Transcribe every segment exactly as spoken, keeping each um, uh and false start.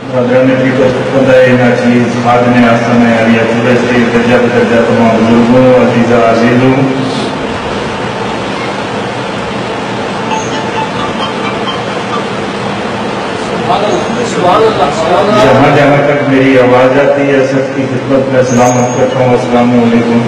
حضرت کی خدائے ناچیز خادم آسان علیہ پورے شریف درجہ بدرجہ تمام بزرگوں عزیزہ عزیزوں جہاں جہاں تک میری آواز آتی ہے سب کی خدمت میں سلامت کرتا ہوں. السلام علیکم.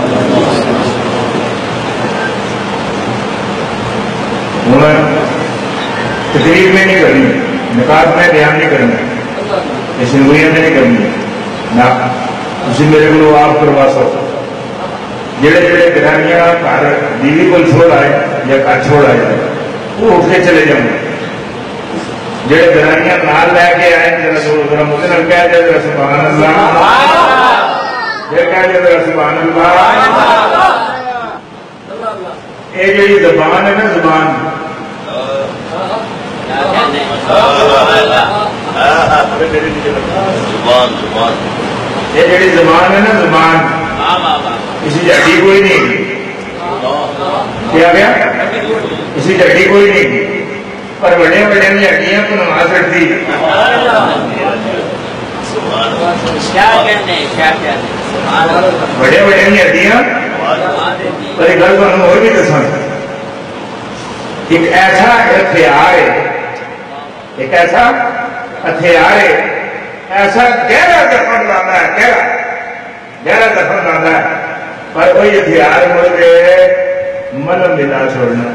تقریر میں نہیں کرنی, نکات میں بیان نہیں کرنا, اسمبلیاں میں نہیں کرنی نہ اسی میرے کو آپ کروا سکو. جڑے جڑے گرانیاں گھر بیوی کو چھوڑ آئے یا گھر چھوڑ آئے وہ اٹھ کے چلے جاؤں. جڑے گرانیاں نال لے کے آئے ذرا مجھے نہ کہہ دے ذرا سبحان اللہ, یہ کہہ دے ذرا سبحان اللہ. یہ جڑی زبان ہے نا زبان یہ جڑی زبان ہے نا زبان اسی جھٹی کوئی نہیں. کیا گیا اسی جھٹی کوئی نہیں پر بڑے بڑے ہڈیاں کو نما سکتی. بڑے بڑے ہڈیاں پر ایک گل تمہیں اور بھی دساں. ایک ایسا ہتھیار ہے, ایک ایسا ہتھیار ہے, ایسا گہرا دفن لانا ہے, گہرا گہرا دفن لانا ہے, پر کوئی ہتھیار مڑ کے ملم ملا چھوڑنا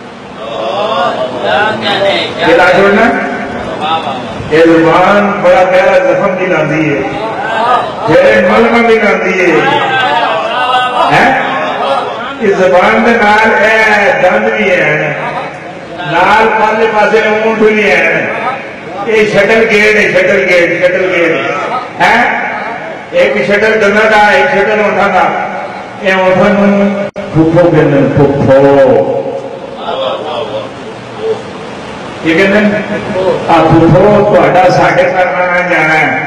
ملا چھوڑنا. یہ زبان بڑا گہرا زخم بھی لاندی ہے, پھر ملم بھی لاندی ہے. اس زبان کے نال دند بھی ہے, نال پالے پاسے اونٹ بھی ہے. یہ شٹل گیٹ ہے, شٹل گیٹ شٹل گیٹ ہے. ایک شٹل دندا کا ایک شٹل اونٹا کا. یہ اونٹوں پھوپھو کہتے ہیں, پھوپھو یہ کہتے ہیں پھوپھو تہاڈا ساڈے گھر آنا جانا ہے.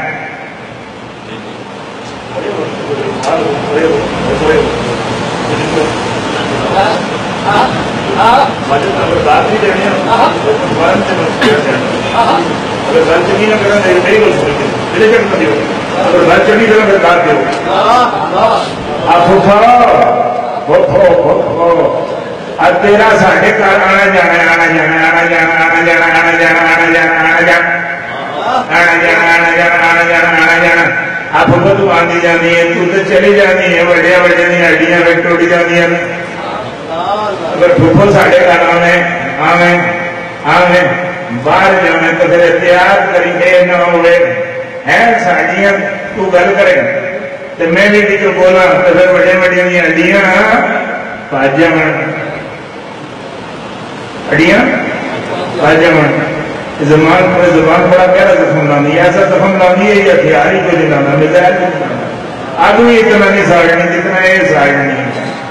تیرا ساڈے گھر آنا جانا آنا جانا آنا جانا آنا جانا آنا جانا آنا جانا آنا جانا آنا جانا آنا جانا آنا جانا آنا جانا. آپ تو آتی جانی ہے, تو تو چلی جانی ہے, بڑے بڑے ہڈیاں ٹوٹ جاتی ہیں. اگر پھوپھو ساڈے گھر آوے آوے آوے باہر جاوے تو پھر احتیاط کری کے نہ ہوئے ہے ساڈیاں تو گل کرے تو میں بھی کچھ بولا تو پھر بڑے بڑی ہڈیاں پاج جاون, ہڈیاں پاج جاون. زبان زبان بڑا گہرا زخم لانی ہے, ایسا زخم لانی ہے یہ ہتھیار ہی کوئی نہیں لانا, میزائل نہیں لانا, آگ بھی اتنا نہیں ساڑنی جتنا یہ ساڑنی ہے.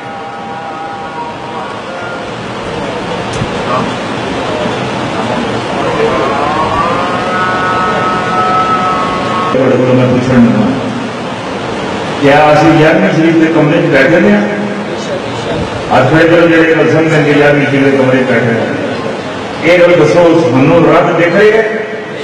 میں پوچھنا کیا اسی یارویں شریف کے کمرے چ بیٹھے ہیں, ہاتھ کھڑے کرو جڑے گل سمجھیں گے یارویں شریف کے کمرے چ بیٹھے ہیں. یہ گل دسو سانو رب دیکھ رہے ہے,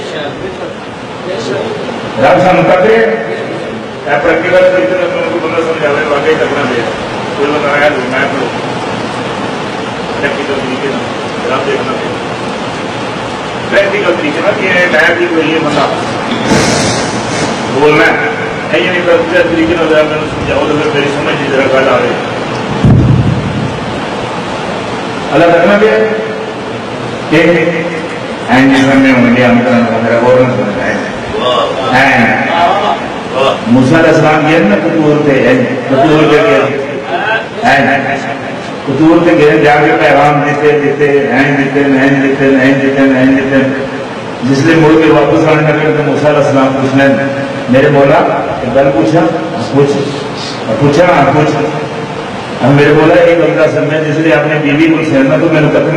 رب سانو تک رہے ہے. پریکٹیکل طریقے سے بندہ سمجھاوے واقعی کرنا دے کوئی بندہ آیا میں پڑھو پریکٹیکل طریقے سے رب دیکھنا دے پریکٹیکل طریقے سے کہ میں بھی کوئی بندہ بولنا ہے یہ نہیں کرتے طریقے میں ذرا میں سمجھاؤ تو پھر میری سمجھ نہیں ذرا گل آ رہی. اللہ رکھنا پہ موسیٰ علیہ السلام گئے نا کتور پہ کتور پہ گئے کتور پہ گئے جا کے پیغام دیتے دیتے این دیتے این دیتے این دیتے این دیتے. جس لیے مڑ کے واپس آنے لگے تو موسیٰ علیہ السلام پوچھنے میرے مولا ایک گل پوچھا پوچھ پوچھا ہاں پوچھ. میرے مولا ایک بندہ سمجھا جس لیے اپنے بیوی کو سہنا تو میرے تک میں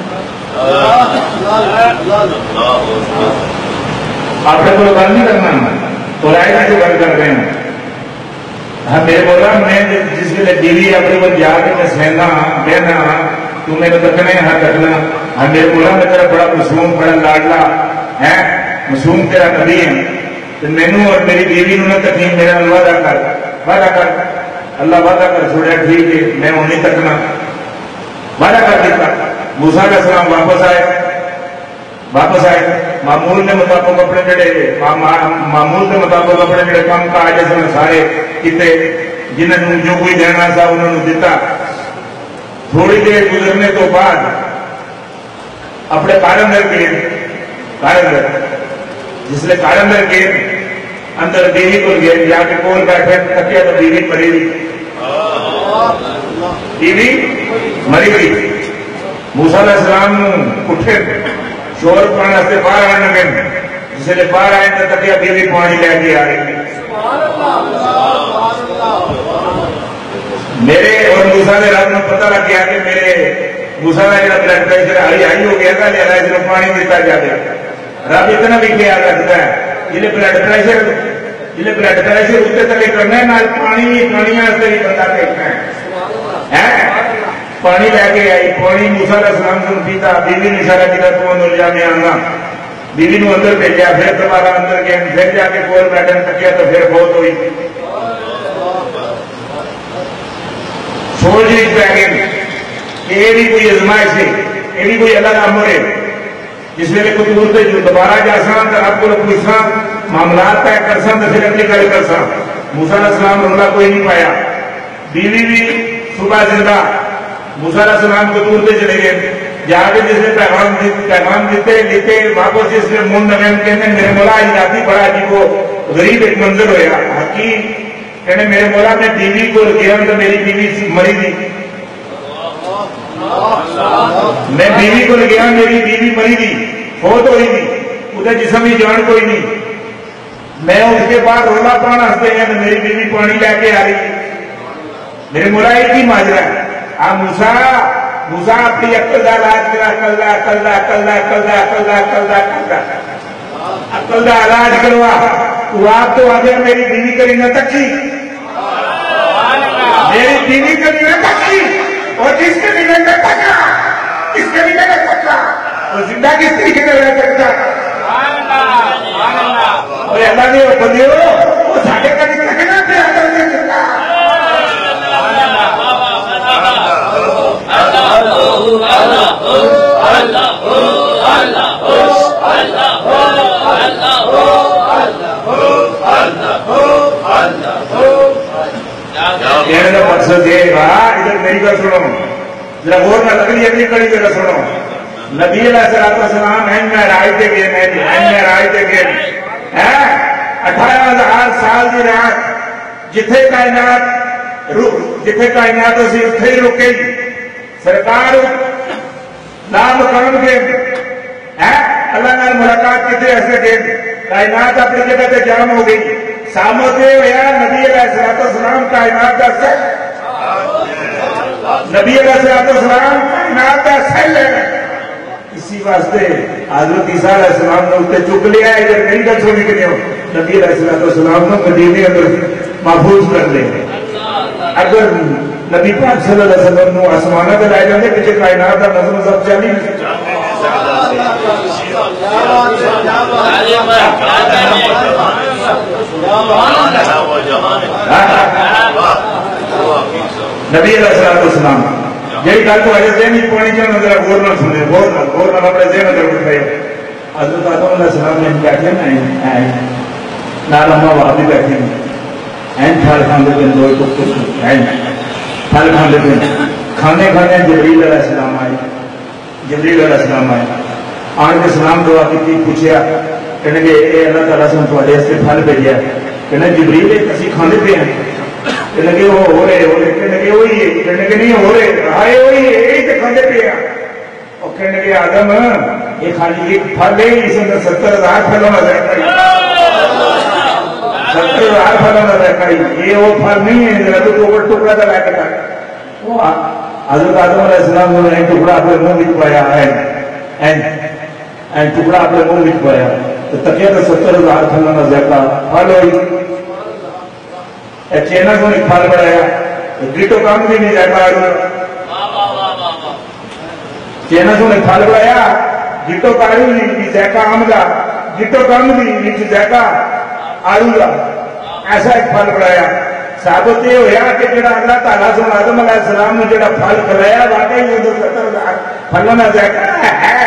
آپ نے کوئی گل نہیں کرنا تو رائے سے گل کر رہے ہیں. ہاں میرے بولا میں جس ویلے بیوی اپنے کو جا کے میں سہنا بہنا تو میرے تکنے ہاں تکنا. ہاں میرے بولا میں تیرا بڑا معصوم بڑا لاڈلا ہے معصوم تیرا نبی ہے تو مینوں اور میری بیوی نوں نہ تکلیم، میرا وعدہ کر وعدہ کر۔ اللہ وعدہ کر چھوڑیا، ٹھیک ہے میں ہوں نہیں تکنا، وعدہ کر دیتا۔ موسیٰ علیہ السلام واپس آئے واپس آئے معمول کے مطابق اپنے جڑے معمول کے مطابق اپنے جڑے کام کاج سن سارے کیتے، جنہوں نے جو کوئی دینا تھا انہوں نے دیتا۔ تھوڑی دیر گزرنے تو بعد اپنے کارندر کے کارندر جس نے کارندر کے اندر بیوی کو گئے، جا کے کول بیٹھے تکیا تو بیوی مری گئی، بیوی مری گئی۔ موسیٰ علیہ السلام اٹھے شور پڑھنے سے باہر آنے لگے، جس نے باہر آئے تو تکیا بیوی پانی لے کے آ رہی۔ میرے اور موسیٰ نے رب میں پتہ لگ گیا کہ میرے موسیٰ کا جڑا بلڈ پریشر ہائی ہائی ہو گیا تھا، لہذا اس کو پانی دیتا جائے۔ رب اتنا بھی خیال رکھتا ہے جنہیں بلڈ پریشر جنہیں بلڈ پریشر اتنے تک کرنا ہے، نال پانی پانی واسطے بھی بندہ دیکھنا ہے۔ پانی لے کے آئی، پانی موسیٰ علیہ السلام سے پیتا، بیوی نے اشارہ کیا تو اندر جا میں آنا، بیوی نے اندر بھیجا، پھر دوبارہ اندر گئے، پھر جا کے کول بیٹھن تکیا تو پھر بہت ہوئی۔ سوچ نہیں پہ گئے کہ یہ بھی کوئی ازمائش ہے، یہ بھی کوئی الگ امر ہے، جس ویلے قطور سے جو دوبارہ جاسان تو آپ کو پوچھا معاملات طے کر سن تو پھر اگلی گل کر سن۔ موسیٰ علیہ السلام رولا کوئی نہیں پایا، بیوی بھی صبح زندہ۔ موسیٰ علیہ السلام قطور سے چلے گئے، جا کے جس نے پیغام پیغام دیتے لیتے واپس جس نے من نویم کہنے میرے مولا آزادی بڑا جی وہ غریب ایک منظر ہویا حقیق کہنے میرے مولا میں بیوی کو گیا تو میری بیوی مری تھی، میں بیوی کو گیا میری بیوی مری تھی، فوت ہوئی تھی، ادھر جسم ہی جان کوئی نہیں، میں اس کے بعد رولا پانا ہنستے ہیں تو میری بیوی پانی لے کے آ رہی، میرے مولا ایک ہی ماجرا ہے۔ آ موسیٰ موسیٰ اپنی عقل دا علاج کرا، عقل دا عقل دا عقل دا عقل دا عقل دا عقل دا عقل دا عقل دا علاج کروا، تو آپ تو آگے میری بیوی کری نہ تکی، میری بیوی کری نہ تکی، اور جس کے لیے نہ تکا اس کے لیے نہ تکا اور زندہ کس طریقے سے رہ سکتا۔ اور اللہ نے وہ بندے ہو وہ ساڑھے کا نہیں تکنا پہ آدھر نہیں سکتا۔ کہنے کا مقصد یہ گا، ادھر میری بات سنو ذرا غور نہ لگنی اگلی کڑی ذرا سنو۔ نبی علیہ السلام ہیں معراج دے گئے، ہیں معراج دے گئے، اٹھارہ ہزار سال کی رات جتھے کائنات جتھے کائنات اسی اتھے ہی رکے سرکار نام کرم کے اللہ نال ملاقات کتنے ایسے گئے، کائنات اپنی جگہ تے جام ہو گئی، سامنے ہویا نبی علیہ السلام کائنات کا سیل، نبی علیہ السلام کائنات کا سیل ہے، اسی واسطے حضرت عیسیٰ علیہ السلام نے اسے چک لیا ہے، ادھر نہیں کر چھوڑی کے ہو نبی علیہ السلام نے مدینے اندر محفوظ کر لے۔ اگر نبی پاک صلی اللہ علیہ وسلم نے آسمانہ پہ لائے جاتے پیچھے کائنات کا نظم سب چلی نبی علیہ السلام یہی گل تو اجے ذہن ہی پانی چاہیے ذرا غور نہ سنے، غور نہ غور نہ اپنے ذہن اندر بٹھائے۔ حضرت آدم علیہ السلام نے بیٹھے نا نال اما باپ بھی بیٹھے ہیں پھل کھانے پہ دو کچھ پھل کھانے پہ کھانے کھانے جبریل علیہ السلام آئے، جبریل علیہ السلام آئے آن کے سلام دعا کی پوچھا کہنے کہ اے اللہ تعالیٰ سے تھوڑے سے پھل بھیجا، کہنے جبریل ایک اسی کھانے پہ ہیں، کہنے کہ وہ ہو رہے ہو رہے کہنے کہ وہی ہے، کہنے کہ نہیں ہو رہے آئے وہی ہے یہی تو کھانے پہ ہیں، اور کہنے کہ آدم یہ خالی ایک پھل ہے اس اندر ستر ہزار پھل ہونا چاہتا ہے، ستر ہزار پھل ہونا چاہتا ہے، یہ وہ پھل نہیں ہے ذرا تو ٹکڑا ٹکڑا تو لا کے وہ حضرت آدم علیہ السلام نے ایک ٹکڑا اپنے منہ میں پایا ہے، ٹکڑا اپنے منہ میں پایا تو تکیا تو ستر ہزار پھل ہونا چاہتا پھل ہوئی چینا کو نہیں پھل بڑھایا گیٹو کام بھی نہیں جاتا، چینا کو نہیں پھل بڑھایا گیٹو کاری نہیں ذائقہ آم کا گٹو کم دی نیچ جیکا آلو دا ایسا ایک پھل بڑھایا ثابت یہ ہویا کہ جڑا اللہ تعالیٰ سے آدم علیہ السلام نے جڑا پھل کھلایا واقعی یہ دو ستر پھلوں نہ جیکا ہے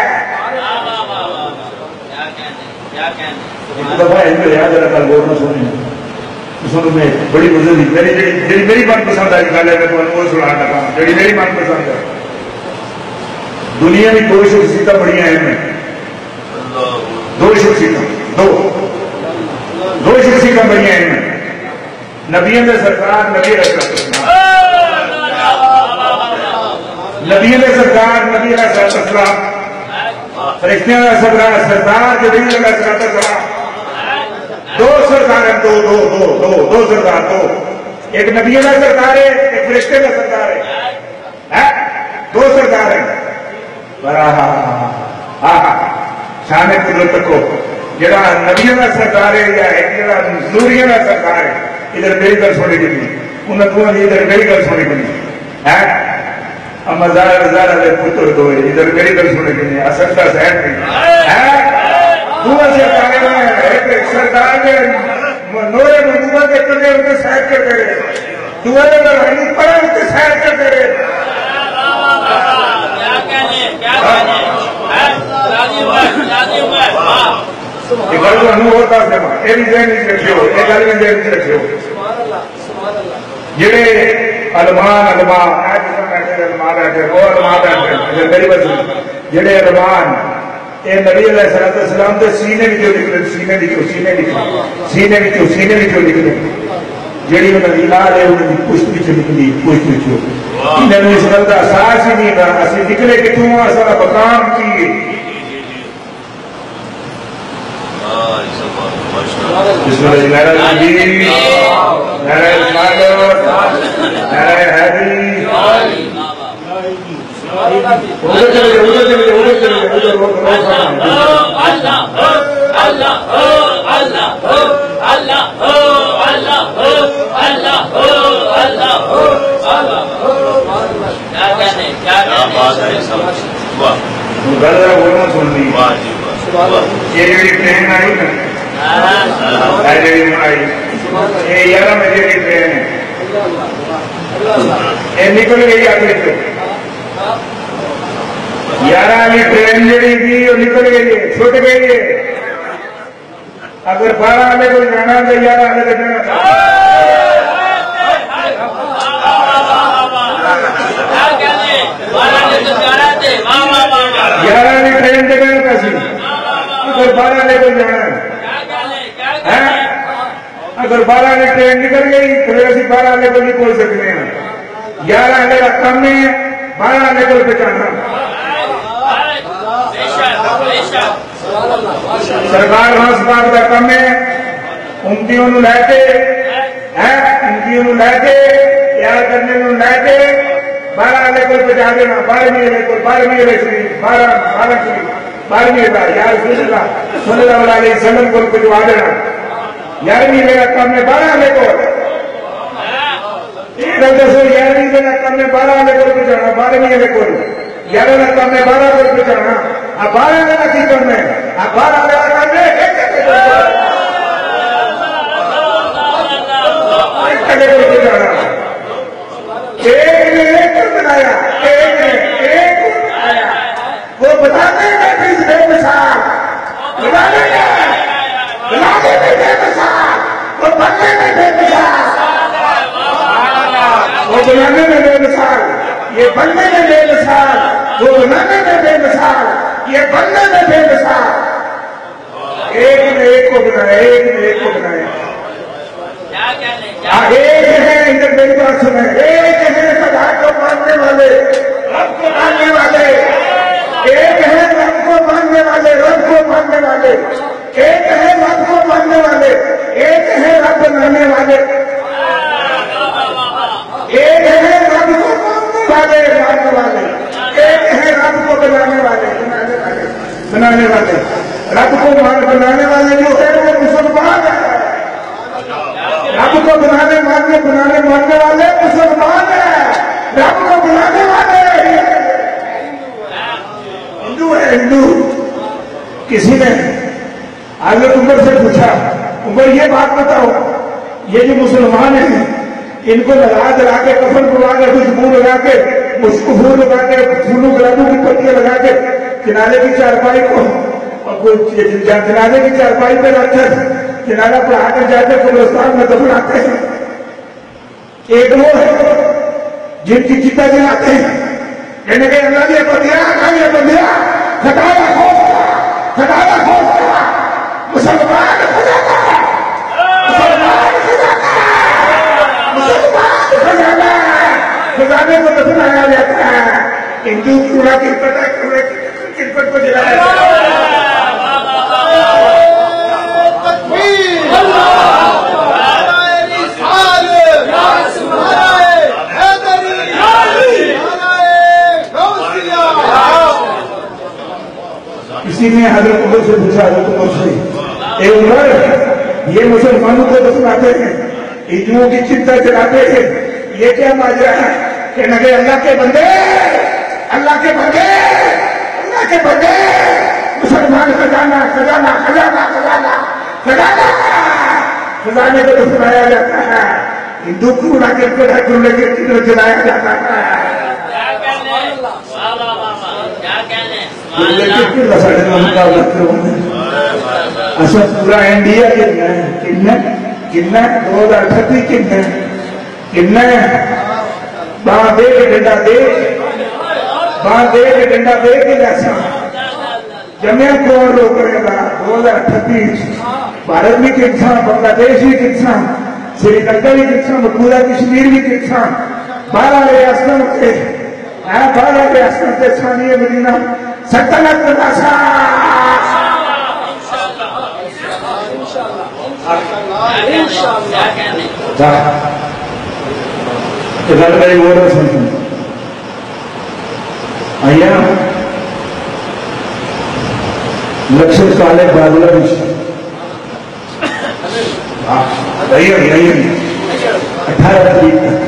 ایک دفعہ ان کو یاد رکھا گور نہ سنیں سنوں میں بڑی بزرگی میری جڑی میری من پسند آئی گل ہے میں تمہیں وہ سنا لگا جڑی میری من پسند ہے دنیا میں دو شخصیتیں بڑی اہم ہیں دو شخصیتیں دو دو شخصیتیں بڑی اہم ہیں نبیوں نے سرکار نبی رسول نبیوں نے سرکار نبی رسول فرشتیاں کا سرکار سرکار جبریل علیہ السلام دو سرکار ہیں دو دو دو دو دو سرکار دو ایک نبیوں کا سرکار ہے ایک فرشتے کا سرکار ہے دو سرکار ہیں شان قدرت کو جڑا نبیوں کا سرکار ہے یا جڑا نوریوں کا سرکار ہے ادھر میری گل سونے کی نہیں انہیں تو ادھر میری گل سونے کی نہیں ہے مزار مزار والے پتر دو ادھر میری گل سونے کی نہیں اصل کا سہر نہیں ہے دو سرکار میں ایک سرکار کے نورے نبوت کے کرنے ان کے سہر کرتے رہے دو نے روحانی پڑھا ان کے سہر کرتے رہے یہ گل تو ہمیں ہوتا ہے یہ بھی ذہن نہیں رکھے ہو یہ گل میں ذہن نہیں رکھے ہو جڑے علمان علمان علمان بیٹھے وہ علمان بیٹھے میری بس جڑے علمان اے نبی علیہ السلام تو سینے بھی کیوں نکلے سینے بھی کیوں سینے بھی کیوں سینے بھی کیوں سینے بھی کیوں نکلے جڑی انہوں نے علاج ہے انہوں نے پشت بھی نکلی پشت بھی انہوں نے اس گل کا احساس ہی نہیں تھا اسی نکلے کتوں اصل مقام کی بسم اللہ نعرہ تکبیر نعرہ رسالت نعرہ حیدری ادھر چلے ادھر چلے ادھر چلے ادھر روک روک اللہ اللہ اللہ اللہ اللہ اللہ اللہ کیا کہنے کیا گل بولنا سن لی یہ جڑی ٹرین آئی نا یہ گیارہ بجے کی ٹرین ہے یہ نکل گئی اگلی ٹرین گیارہ والی ٹرین جڑی تھی وہ نکل گئی ہے چھوٹ گئی ہے اگر بارہ والے کو جانا تو گیارہ والے کو جانا گیارہ والی ٹرین جگہ پیسی اگر بارہ والے کو جانا ہے اگر بارہ والے ٹرین نکل گئی تو اسی بارہ والے کو نہیں پہنچ سکتے ہیں گیارہ والے کا کم ہے بارہ والے کو پہچانا سرکار ہاس پاک کا کم ہے امتیوں نو لے کے امتیوں نو لے کے پیار کرنے نو لے کے بارہ والے کو پہنچا دینا بارہویں والے کو بارہویں والے شریف بارہ بارہ شریف بارہویں کا یا رسول اللہ صلی اللہ علیہ وسلم کو پہنچوا دینا گیارہویں میرا کام ہے بارہ والے کو دسو گیارہویں میرا کام ہے بارہ والے کو پہنچانا بارہویں والے کو گیارہ کا کام ہے بارہ کو پہنچانا اب بارہ والا کی کرنا ہے اب بارہ والا کام ہے ایک جگہ کو پہنچانا ایک نے ایک کو بنایا ایک نے ایک کو بنایا وہ بتانے میں بھی بے مثال بتانے میں بنانے میں بے مثال وہ بننے میں بے مثال وہ بنانے میں بے مثال یہ بننے میں بے مثال وہ بنانے میں بے مثال یہ بننے میں بے مثال ایک نے ایک کو بنایا ایک نے ایک کو بنایا ایک ہے ادھر میری بات سنیں ایک ہے خدا کو ماننے والے رب کو ماننے والے ایک ہے رب کو ماننے والے رب کو ماننے والے ایک ہے رب کو ماننے والے ایک ہے رب بنانے والے ایک ہے رب کو ماننے والے ماننے والے ایک ہے رب کو بنانے والے بنانے والے رب کو بنانے والے جو ہے وہ مسلمان ہے رب کو بنانے والے بنانے ماننے والے مسلمان ہیں رب کو بنانے والے ہندو ہے ہندو کسی نے حضرت عمر سے پوچھا عمر یہ بات بتاؤ یہ جو مسلمان ہیں ان کو لگا دلا کے کفن بلا کے خوشبو لگا کے مسکفو لگا کے پھولوں گلابوں کی پتیاں لگا کے کنارے کی چارپائی کو کنارے کی چارپائی پہ رکھ کر کنارہ پڑھا کر جا کے قبرستان میں دفناتے ہیں. ایک وہ ہے جن کی چتا جلاتے ہیں کہنے کہ اللہ یہ بندیا اللہ یہ بندیا کھٹایا خوف کھٹایا خوف مسلمان خزانہ مسلمان خزانہ مسلمان خزانہ خزانے کو دفنایا جاتا ہے. ہندو پورا کرکٹ ہے پورے کرکٹ کو جلایا جاتا ہے. کسی نے حضرت عمر سے پوچھا حضرت عمر سے اے عمر یہ مسلمانوں کو دفناتے ہیں ہندوؤں کی چنتا چلاتے ہیں یہ کیا ماجرا ہے کہ نہ اللہ کے بندے اللہ کے بندے اللہ کے بندے مسلمان خزانہ خزانہ خزانہ خزانہ خزانہ خزانے کو دفنایا جاتا ہے. ہندو کوڑا کرکٹ ہے کوڑے کرکٹ کو جلایا جاتا ہے. اچھا پورا انڈیا کتنا کتنا دو ہزار اٹھتی کتنا کتنا باہر دے کے ڈنڈا دے باہر دے کے ڈنڈا دے کے جیسا جمعہ کون روک رہے گا. دو ہزار اٹھتیس بھارت بھی کتنا بنگلہ دیش بھی کتنا سری لنکا بھی کتنا پورا کشمیر بھی کتنا بارہ ریاستوں کے بارہ ریاستوں کے ثانیہ مدینہ سلطنت ناسا گل میری وہ نہ سمجھوں آیا لکشن کالے بادلہ اٹھارہ تاریخ تک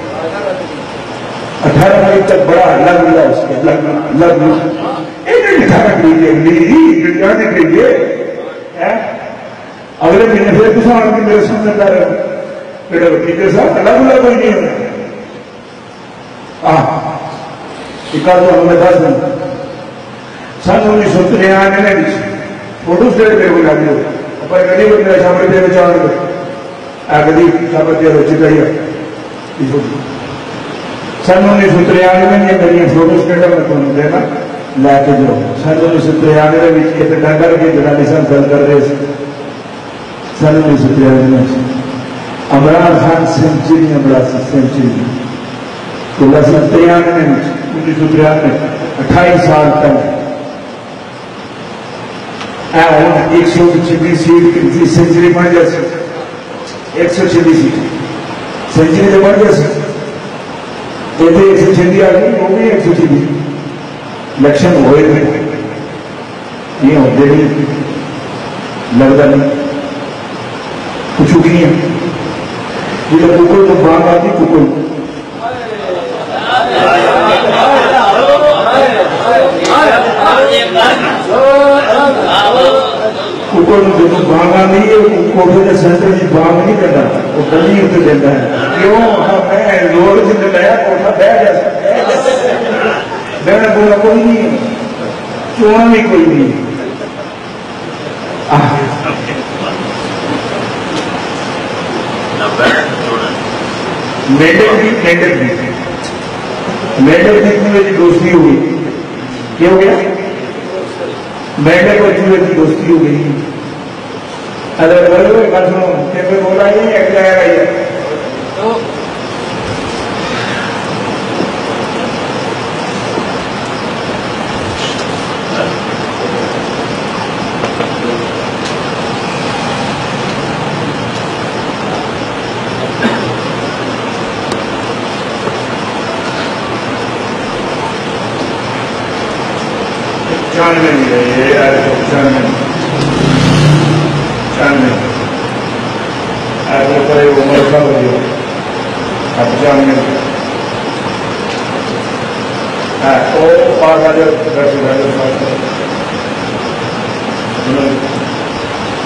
اٹھارہ تاریخ تک بڑا لگ ملا اس کے لگ لگ اٹھارہ تاریخ کے لیے اگلے مہینے پھر کچھ آن کے میرے سامنے کر رہے میرے وکیل صاحب الگ الگ کوئی نہیں ہونا ایک آدھ ہمیں دس دن سن انیس سو ترانوے میں فوٹو اسٹیٹ پہ ہو جاتی ہو پر کدی بھی میرے سامنے پہ چاہ گے کدی سامنے پہ ہو چکا ہی سن انیس سو ترانوے میں میری فوٹو اسٹیٹ میں تمہیں دینا لے کے جاؤ. سن انیس سو ترانوے میں ایک ڈنگر کی جگہ نشان گل کر رہے سن انیس سو ترانوے میں عمران خان سینچری عمران سینچری تو سن ترانوے میں انیس سو ترانوے اٹھائیس سال تک ایک سو چھبیس سیٹ سینچری بن جیسے ایک سو چھبیس سیٹ سینچری جو بن جیسے ایک سو چھبیس آ گئی وہ بھی ایک سو چھبیس الیکشن ہوئے تھے یہ ہوتے بھی لگتا نہیں کچھ نہیں ہے جب ککڑ تو بانگ آتی ککڑ ککڑ جب بانگ آتی ہے کوٹے کے سینٹر کی بانگ نہیں کرتا وہ گلی اتنے دیتا ہے کیوں میں زور سے لیا کوٹا بہ جیسا میں نے بولا کوئی نہیں چونا بھی کوئی نہیں میڈک بھی میڈک بھی میڈک دیکھنے میں دوستی ہوئی کیا ہو گیا میڈک اور چوہے کی دوستی ہو گئی. اگر بولے بات سنو کہ بولا ہی ایک جگہ رہی ہے چانوے نہیں ہے یہ چانوے چانوے ایسے پر وہ مرکا ہو گیا اب چانوے وہ پاس آ جائے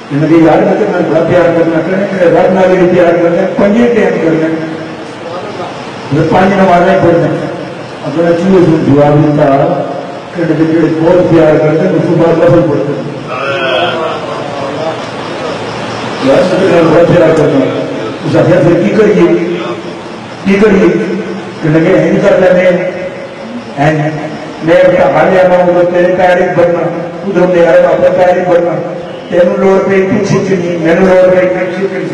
انہیں یار میں تو میں بڑا پیار کرنا کرنے رب نہ بھی پیار کرنا پنجے ٹائم کرنا پانچ نمازیں پڑھنا اگر چوہے سے جواب دیتا کہ جڑے بہت پیار کرتے ہیں اس کو بعد لفظ پڑھتے ہیں یار میں بڑا پیار کرنا اس آخر پھر کی کریے کی کریے کہ لگے ہینگ کر لینے میں اپنا حال جانا ہوں تو تیرے پیاری بننا ادھر میرے اپنا پیاری بننا تینوں لوڑ پہ کچھ چنی میں نے لوڑ پہ کچھ چنی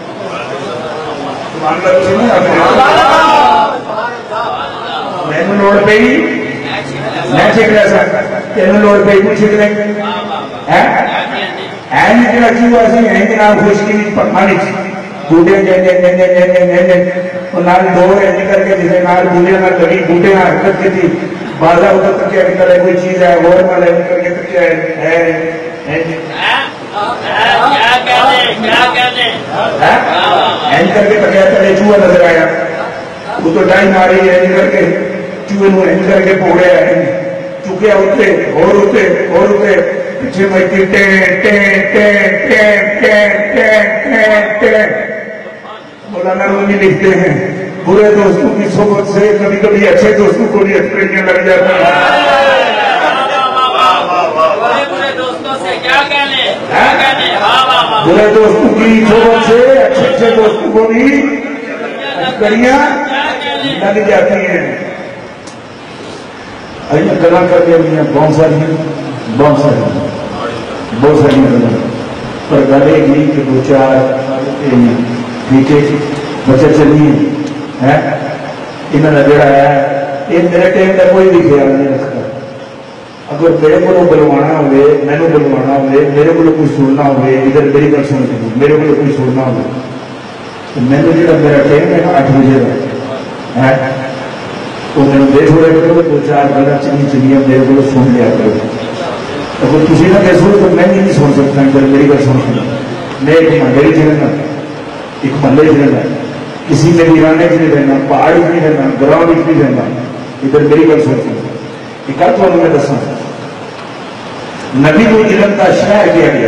میں نے لوڑ پہ ہی میں چک رہا سا تینوں لوڑ پہ کچھ چک رہے این اتنا چوہا سی این اتنا خوشکی نہیں پکھانی چی بوٹے جن جن جن جن جن جن جن اور نال دور ایسی کر کے جسے نال بوٹے نہ کبھی بوٹے نہ حرکت کی تھی بازا ادھر تک کیا نکل ہے کوئی چیز ہے اور والا نکل کے تک کیا ہے این کر کے تکیا تلے چوہا نظر آیا وہ تو ٹائم آ رہی ہے این کر کے چوہے نو این کر کے پوڑے آئے چکیا ہوتے اور ہوتے اور ہوتے پیچھے مجھتی ٹین ٹین ٹین ٹین ٹین ٹین ٹین مولانا رومی لکھتے ہیں برے دوستوں کی صحبت سے کبھی کبھی اچھے دوستوں کو بھی اٹکڑیاں لگ جاتی ہیں برے دوستوں کی صحبت سے اچھے اچھے دوستوں کو بھی اٹکڑیاں لگ جاتی ہیں آئیے گلا کر کے بہت ساری بہت ساری بہت ساری گلا پر گلے گی کہ دو چار ٹھیک ہے بچے چلیے ہے انہوں نے جڑا ہے یہ میرے ٹائم کا کوئی بھی خیال نہیں رکھتا اگر میرے کو بلوانا ہوئے میں نے بلوانا ہوئے میرے کو کوئی سننا ہوئے ادھر میری گل سن کے میرے کو کوئی سننا ہوئے تو میں نے جڑا میرا ٹائم ہے نا آٹھ بجے کا ہے تو میں نے دیکھ رہے کرو دو چار گلا چنی چنیا میرے کو سن لیا کرو اگر تھی نہ کہہ سو تو میں نہیں سن سکتا ادھر میری گل سن سکتا میں ایک محلے چ رہنا ایک محلے چ رہنا کسی میں ویرانے چ نہیں رہنا پہاڑ چ نہیں رہنا گراؤنڈ چ نہیں رہنا ادھر میری گل سن سکتا ایک گل تمہیں میں دسا نبی کو علم کا شہر کیا گیا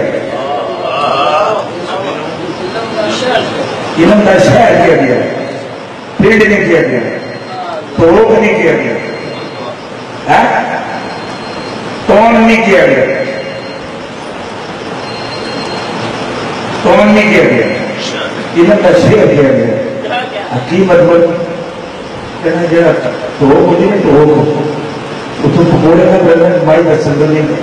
علم کا شہر کیا گیا فیلڈ نہیں کیا گیا توڑ نہیں کیا گیا کون نہیں کیا گیا کون نہیں کیا گیا علم کا شہر کیا گیا حکیمت کہنا جا تو مجھے نہیں تو اتو پکوڑے کا کرنا مائی کا سنگل نہیں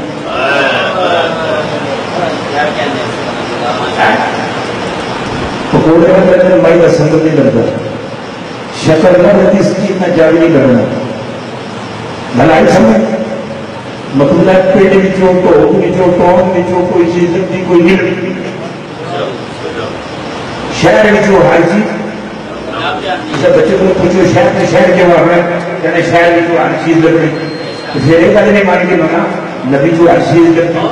پکوڑے کا کرنا مائی کا سنگل نہیں کرتا شکر نہ رہتی اس کی اتنا جاری نہیں کرنا بھلائی سمجھ مطلب ہے پیڑ بچوں تو بچوں ٹون بچوں کوئی چیز لگتی کوئی نہیں لگتی شہر بچوں ہر چیز اسے بچے کو پوچھو شہر میں شہر کے وہاں ہے یعنی شہر بچوں ہر چیز لگتی پھر ایک آدھے نہیں مانی کے مانا نبی جو ہر چیز لگتی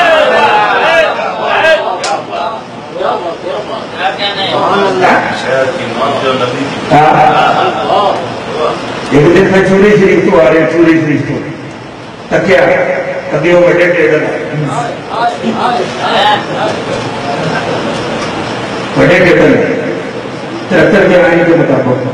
ایک دن میں چوری شریف تو آ رہے ہیں چوری شریف تو تکیا کبھی وہ بڑے ٹیڈر بڑے ٹیڈر ترتر کے آئین کے مطابق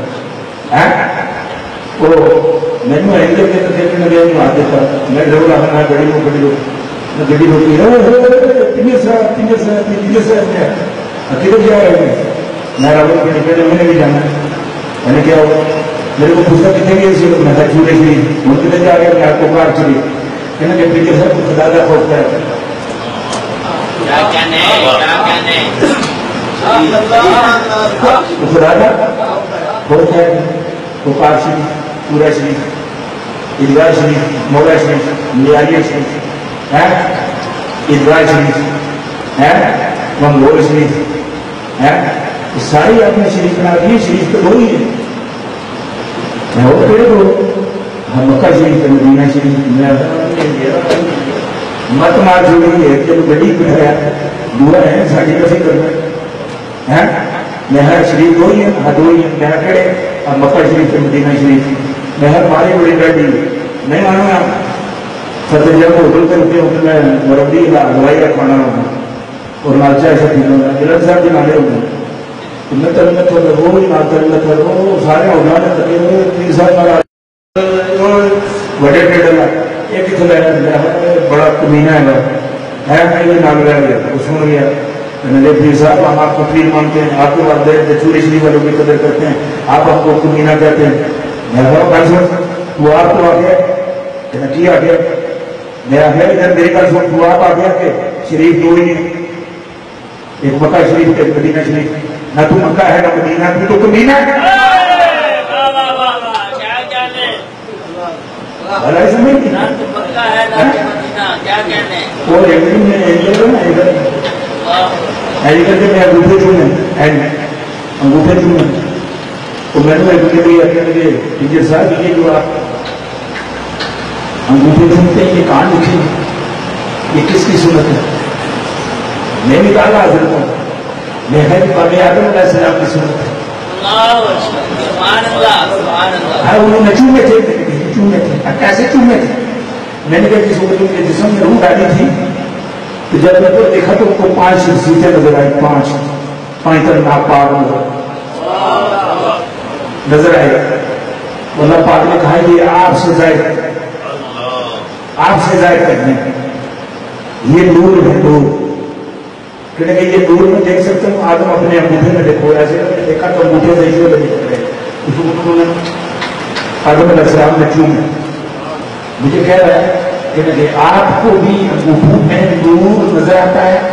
وہ میں نے ایندر کے تکیت میں گیا نہیں آتے تھا میں ضرور آنا ہے گڑی کو گڑی کو میں گڑی ہوتی ہے تینجے سا تینجے سا تینجے سا اکیلے کیا رہے ہیں میں راول کے نکلے میں نے بھی جانا ہے میں نے کیا ہوا میرے کو پوچھا کتنے گئے اسی میں تھا چولے سے وہ کتنے جا رہے ہیں آپ کو کار چلی کہنا کہ پیچھے سب کچھ خدا کا خوف ہے خدا کا خوف ہے وہ کار شریف پورا شریف عیدگاہ شریف مولا شریف نیالیہ شریف ہے عیدگاہ شریف ہے منگول شریف ہے ساری اپنے شریف بنا دیے شریف تو دو ہی ہے میں وہ پیڑ کو ہم مکہ شریف مدینہ شریف مت مار جوڑی ہے جب گڈی بٹھایا دعا ہے ساڑھی کیسے کرنا ہے میں ہر شریف دو ہی ہے ہاں دو ہی ہے میں کہڑے اب مکہ شریف مدینہ شریف میں ہر ماری بڑی ڈاڈی نہیں مانوں گا فتح جب ہوٹل کے ہوتے ہوتے میں مربی ہلوائی کا کھانا ہوگا اور نالچا ایسا پینا ہونا جلد صاحب کے نالے ہوئے میں تو میں تو وہ نالتا رہتا تھا وہ سارے ہونا نے تکے ہوئے تین سال مارا بڑے ٹیڈر ایک کتنے لیا بڑا کمینہ ہے ہے میں یہ نام رہ گیا وہ سن گیا میں نے پیر صاحب ہم آپ کو پیر مانتے ہیں آپ کے والدین چوری شریف والوں کی قدر کرتے ہیں آپ ہم کو کمینہ کہتے ہیں میں کہا بھائی سن تو آپ کو آ گیا کہنا کی آ گیا میں آ گیا ادھر میری گل سن تو آپ آ گیا کہ شریف دو ہی نہیں ایک مکہ شریف ایک مدینہ شریف نہ تو مکہ ہے نہ مدینہ تو تو کمینہ ہے بھلا سمجھ نہیں نہ تو مکہ ہے نہ تو مدینہ کیا کہنے وہ ایک دن میں ایجل ہے نا ایجل ایجل کے میں انگوٹھے چونے انگوٹھے چونے تو میں نے ایک دن یہ کہنے لگے ٹیچر صاحب یہ جو آپ انگوٹھے چونتے ہیں یہ کہاں لکھے یہ کس کی سنت ہے میں بھی کہا حضرت ہوں میں ہے کہ بابے آدم علیہ السلام کی سنت ہے سبحان اللہ سبحان اللہ ہاں انہوں نے چومے تھے چومے تھے کیسے چومے تھے میں نے کہا جس وقت ان کے جسم میں روح ڈالی تھی تو جب میں کو دیکھا تو ان کو پانچ سیٹیں نظر آئی پانچ پانچ تک ناپاک نظر آئے اللہ پاک نے کہا یہ آپ سے ظاہر آپ سے ظاہر کرنے یہ نور ہے نور کہنے کہ یہ نور میں دیکھ سکتے ہوں آدم اپنے انگوٹھے میں دیکھو ایسے دیکھا تو انگوٹھے سے ایسے لگے کرے اس کو نے آدم علیہ السلام نے کیوں مجھے کہہ رہا ہے کہنے کہ آپ کو بھی انگوٹھوں میں نور نظر آتا ہے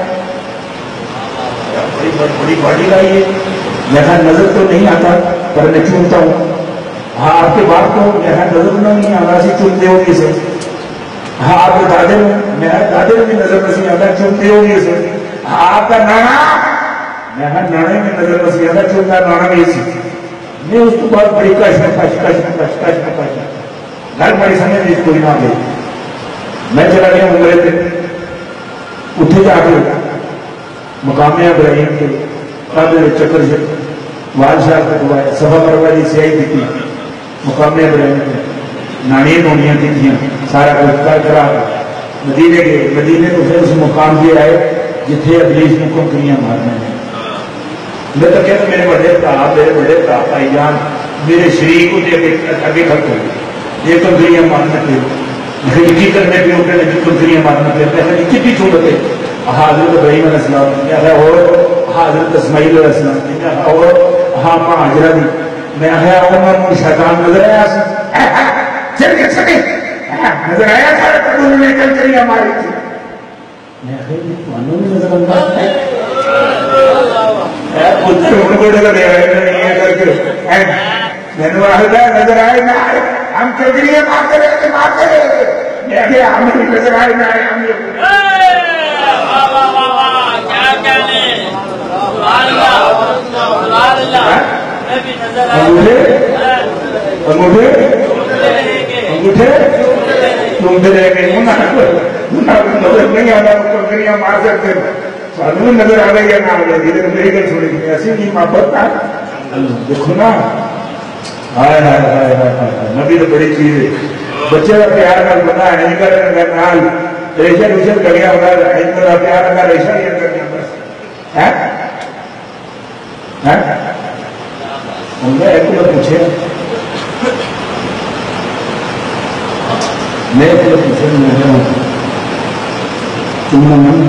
بڑی بڑی باڈی لائیے یہاں نظر تو نہیں آتا پر میں چونتا ہوں ہاں آپ کے باپ کو یہاں نظر نہیں آتا سی چونتے ہو گے سر ہاں آپ کے دادے میں میرا دادے میں بھی نظر نہیں آتا چونتے ہو گے سر آپ کا نانا میں نانے میں نظر نہیں آتا چونتا نانا بھی سی میں اس کو بہت بڑی کش میں کش کش میں کش کش میں کش گھر بڑی سمجھ نہیں کوئی نہ گئی میں چلا گیا عمرے پہ اٹھے جا کے مقام ابراہیم کے قابل چکر سے بادشاہ کا دعا ہے سبا پرواری سے آئی تھی مقام ابراہیم پہ نانی نونیاں کی تھیں سارا کچھ کر کرا مدینے کے مدینے تو پھر اس مقام پہ آئے جتنے ابلیس کو کنکریاں مارنے ہیں میں تو کہتا میرے بڑے بھرا میرے بڑے بھرا بھائی جان میرے شریک کو ابھی کھڑ کر یہ کنکریاں مارنے پہ کی کرنے پہ اٹھنے لگی کنکریاں مارنے پہ کہتے کتنی چھوٹے حضرت ابراہیم علیہ السلام کیا اور حضرت اسماعیل علیہ السلام کیا اور ہاں ماں حجرہ دی میں آیا عمر شیطان نظر آیا چل کے چلے نظر آیا تھا تو انہوں نے کنکریاں ماری تھی میں آخر یہ توانوں میں نظر انداز ہے پتر ان کو نظر آئے کر کے میں نے آخر نظر آئے نہ آئے ہم کنکریاں مارتے رہے مارتے رہے میں آخر ہمیں نظر آئے نہ آئے ہم انگوٹھے انگوٹھے انگوٹھے تم رہ گئے نظر نہیں آنا کنکریاں مار سکتے سانوں نظر آ گئی یا نہ آ گئی دھیرے میری گل چھوڑی گئی ایسی نہیں محبت کا دیکھو نا ہائے ہائے ہائے ہائے نبی تو بڑی چیز ہے بچے کا پیار کر بنا ہے نہیں کر نال ریشا ریشن کر گیا ہوگا اتنا پیار کا ریشا یہ کر گیا بس ہے ان کا ایک کو پوچھے میں ایک کو پوچھے تم نے من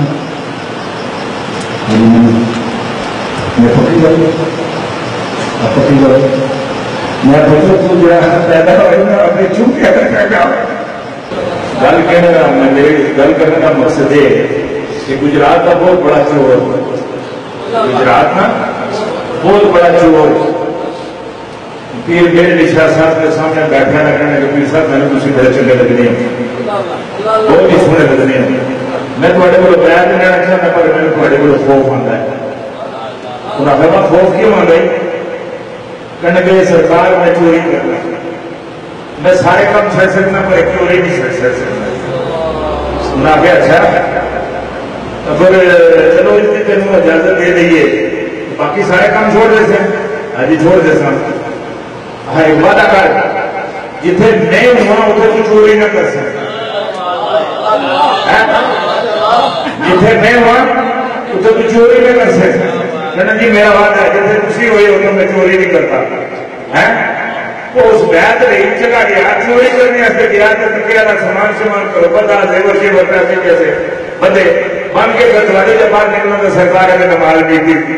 میں پکی کر پکی کر میں پوچھو تو جو پیدا ہوئی نا اپنے چوپ کیا کر پیدا گل کہنے کا میری گل کرنے کا مقصد ہے کہ گجرات کا بہت بڑا چور گجرات نا بہت بڑا چور پیر میرے نشا صاحب کے سامنے بیٹھنا لگنے کے پیر صاحب میں نے دوسری طرح چلے لگنی بہت ہی سونے لگنی میں تھوڑے کو بیان دینا رکھا میں پر میرے تھوڑے کو خوف آتا ہے اور آخر میں خوف کیوں آ گئی کہنے کہ سرکار میں چوری کرنا میں سارے کام چھڑ سکنا پر ایک چوری نہیں چھڑ سکنا سنا کہ اچھا پھر چلو اتنی تینوں اجازت دے دئیے باقی سارے کام چھوڑ دیتے ہیں ہاں جی چھوڑ دیتے ہیں ہاں ایک وعدہ کر جتنے نہیں ہوا اتنے تو چوری نہ کر سکتا جتنے نہیں ہوا تو تو چوری میں کر سکتے کہنا جی میرا وعدہ ہے جیسے خوشی ہوئی ہو تو میں چوری نہیں کرتا ہے وہ اس بیعت رہی چلا گیا چوری کرنے سے گیا تو تکیا کا سامان سامان کرو بتا زیور سے بتا سے جیسے بدے بن کے گردوارے جب باہر نکلنا تو سرکار کے نماز بھی تھی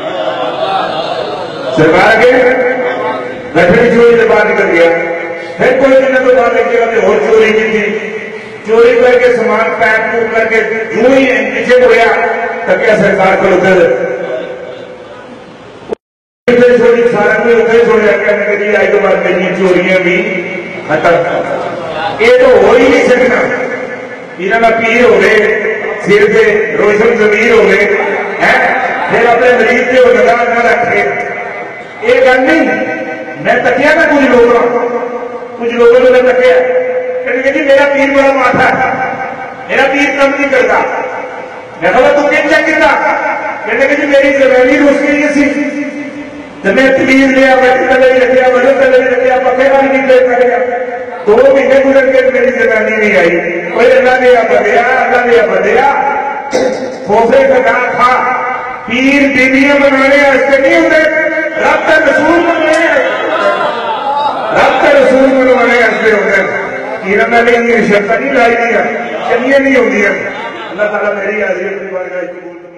سرکار کے بیٹھے چوری سے باہر نکل گیا پھر کوئی دن تو بعد ایک جگہ پہ اور چوری کی تھی چوری کر کے سامان پیک پوک کر کے جو ہی پیچھے گیا تکیا سرکار کو اتر چوری سارا کوئی اتر چھوڑیا کہنے کہ جی آئی تو بعد میری چوریاں بھی ختم یہ تو ہو ہی نہیں سکنا انہوں پیر ہو گئے سر سے روشن ضمیر ہو گئے پھر اپنے مریض سے وہ نگاہ نہ رکھے یہ گل نہیں میں تکیا نا کچھ لوگوں کچھ لوگوں نے میں تکیا کہنے کہ جی میرا پیر بڑا ماتھا ہے میرا پیر کم نہیں کرتا میں کہا تو کیا چیک کرتا کہنے کہ جی میری زمینی اس کے لیے سی جب میں تلیز لیا بیٹھ تلے بھی رکھیا وزن تلے بھی رکھیا پکے کا نہیں نکلے کرے دو مہینے گزر کے میری زمینی نہیں آئی کوئی اللہ دیا بدیا اللہ دیا بدیا کھوفے کا تھا پیر بیویاں بنانے اس کے نہیں ہوتے رب کا رسول بنانے رب کا رسول بنوانے اس کے ہوتے پیرن نے نہیں شرط نہیں لائی دیا چلیے نہیں ہوتی ہے اللہ تعالیٰ میری حاضری کی بارگاہ قبول